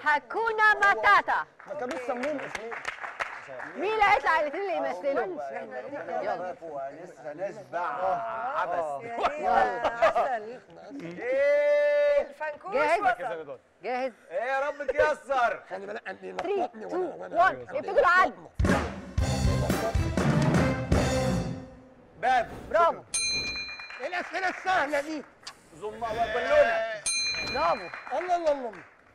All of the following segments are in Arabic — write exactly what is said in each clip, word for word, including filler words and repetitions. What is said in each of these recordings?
هاكونا ماتاتا. ما كانوش سموهم اسمين. مين اللي هيطلع الاثنين اللي يمثلوا؟ يلا لسه نشبع عبس. يلا ايه الفنكوش جاهز؟ جاهز؟ ايه يا رب تيسر. خلي بالك اني ثلاثة لخبطني اتنين وانا واحد ابتدوا العد. باب. برافو ايه الاسئله السهله دي؟ زم بالونه. برافو. الله الله الله.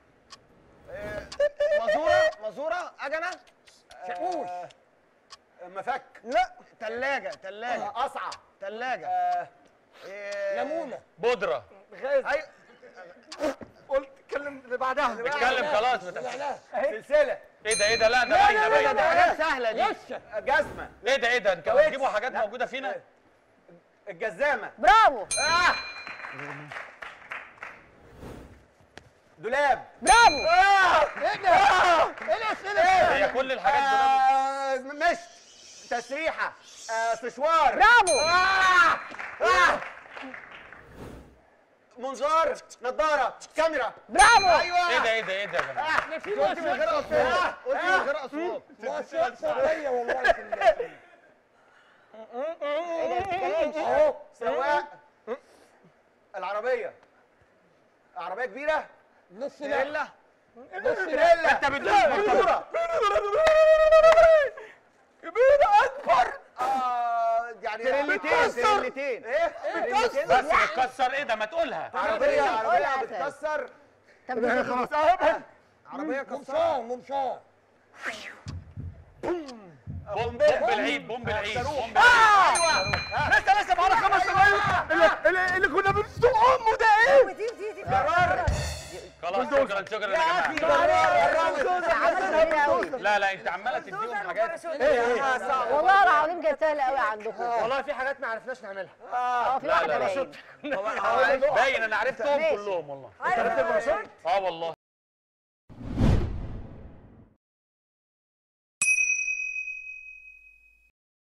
مزوره مزوره اجنه. شاكوش. مفك. لا تلاجة تلاجة قصعه. تلاجة. ليمونة. بودرة. ايوه قلت اتكلم اللي بعدها. اتكلم خلاص. سلسله. ايه ده ايه ده؟ لا ده باينه باينه. ده حاجات سهله دي. يسة. جزمه. ايه ده ايه ده؟ انتوا بتجيبوا حاجات موجوده فينا؟ الجزامه. برافو آه. دولاب. برافو. آه. ايه ده؟ ايه الاسئله السهله؟ هي كل الحاجات دول. آه. مش تسريحه. آه. سشوار. برافو. آه. آه. منظار. نظاره. كاميرا. برافو. ايوه. ايه ده ايه ده ايه ده يا جماعه؟ قلت من غير اصوات. قلت من غير اصوات. مؤشرات صوتيه والله في الله. اهو سواق العربيه. عربيه كبيره. نص تريلا. نص تريلا. انت بتقول مقطوره. كبيره اكبر. اه يعني تريلتين تريلتين. ايه تريلتين. بس بتكسر ايه ده؟ ما تقولها. عربيه قولها عربيه يا بتكسر. طب خلاص اهو. عربيه كسر. قمصان قمصان. بوم بالعيد بوم بالعيد بوم بالعيد. ايوه لسه لسه بقى خمس ثواني. اللي اللي كنا بنسوق امه ده ايه؟ دي دي دي جرار. خلاص شكرا شكرا يا يا اخي جماعه. جرار. لا لا انت عماله تديهم حاجات. والله العظيم كانت سهله قوي عندكم. والله في حاجات ما عرفناش نعملها. اه في لا، واحده لا، باين. باين انا عرفتهم ماشي. كلهم والله. عرفت الباراشوت؟ اه والله.